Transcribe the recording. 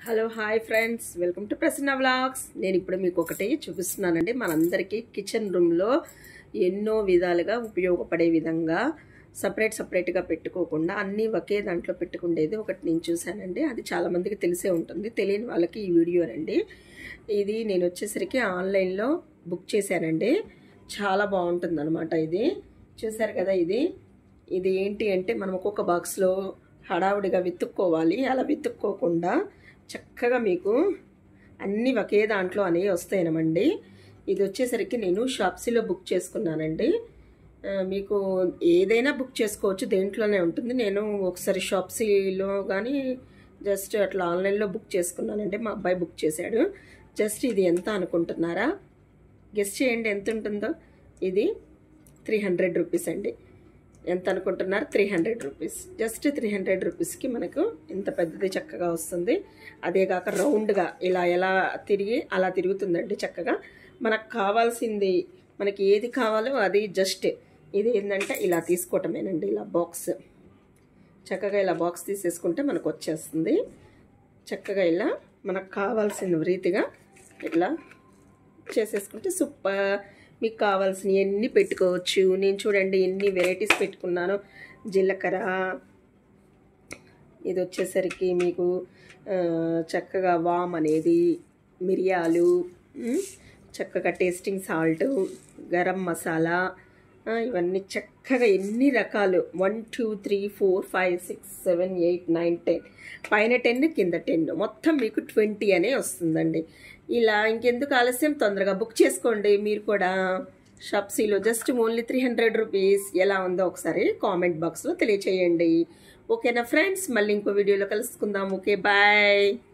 Hello hi friends, welcome to Prasanna vlogs. నేను ఇప్పుడు మీకు ఒకటి చూపిస్తున్నానండి. మనందరికీ కిచెన్ రూమ్లో ఎన్నో విధాలుగా ఉపయోగపడే విధంగా సపరేట్గా పెట్టుకోకుండా అన్నీ ఒకే దాంట్లో పెట్టుకునేది ఒకటి నేను చూశానండి. అది చాలామందికి తెలిసే ఉంటుంది, తెలియని వాళ్ళకి ఈ వీడియోనండి. ఇది నేను వచ్చేసరికి ఆన్లైన్లో బుక్ చేశానండి. చాలా బాగుంటుంది అనమాట. ఇది చూసారు కదా. ఇది ఏంటి అంటే మనం ఒక్కొక్క బాక్స్లో హడావుడిగా వెతుక్కోవాలి. అలా వెతుక్కోకుండా చక్కగా మీకు అన్నీ ఒకే దాంట్లో అనేవి వస్తాయనమండి. ఇది వచ్చేసరికి నేను షాప్సీలో బుక్ చేసుకున్నానండి. మీకు ఏదైనా బుక్ చేసుకోవచ్చు, దేంట్లోనే ఉంటుంది. నేను ఒకసారి షాప్సీలో కానీ జస్ట్ అట్లా ఆన్లైన్లో బుక్ చేసుకున్నానండి. మా అబ్బాయి బుక్ చేశాడు. జస్ట్ ఇది ఎంత అనుకుంటున్నారా? గెస్ట్ చేయండి ఎంత ఉంటుందో. ఇది 300 రూపీస్ అండి. ఎంత అనుకుంటున్నారు? 300 రూపీస్. జస్ట్ 300 రూపీస్కి మనకు ఇంత పెద్దది చక్కగా వస్తుంది. అదేగాక రౌండ్గా ఇలా ఎలా తిరిగి అలా తిరుగుతుందండి చక్కగా. మనకు కావాల్సింది, మనకి ఏది కావాలో అది జస్ట్ ఇది ఏంటంటే ఇలా తీసుకోవటమేనండి. ఇలా బాక్స్ చక్కగా ఇలా బాక్స్ తీసేసుకుంటే మనకు వచ్చేస్తుంది. చక్కగా ఇలా మనకు కావాల్సిన రీతిగా ఇట్లా చేసేసుకుంటే సూపర్. మీకు కావాల్సిన ఎన్ని పెట్టుకోవచ్చు. నేను చూడండి ఎన్ని వెరైటీస్ పెట్టుకున్నాను. జీలకర్ర, ఇది వచ్చేసరికి మీకు చక్కగా వామ్ అనేది, మిరియాలు, చక్కగా టేస్టింగ్ సాల్ట్, గరం మసాలా, ఇవన్నీ చక్కగా ఎన్ని రకాలు 1 2 3 4 5 6 7 8 9 10 పైన 10 కింద 10 మొత్తం మీకు 20 అనే వస్తుందండి. ఇలా ఇంకెందుకు ఆలస్యం, తొందరగా బుక్ చేసుకోండి మీరు కూడా షాప్సీలో. Just only 300 rupees. ఎలా ఉందో ఒకసారి కామెంట్ బాక్స్లో తెలియచేయండి. ఓకేనా ఫ్రెండ్స్, మళ్ళీ ఇంకో వీడియోలో కలుసుకుందాం. Okay, bye.